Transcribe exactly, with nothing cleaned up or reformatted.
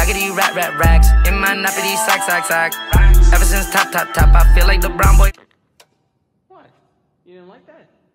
of these rat, rat racks. In my nappy, sack, sack, sack. Ever since top, top, top, I feel like the brown boy. What? You didn't like that?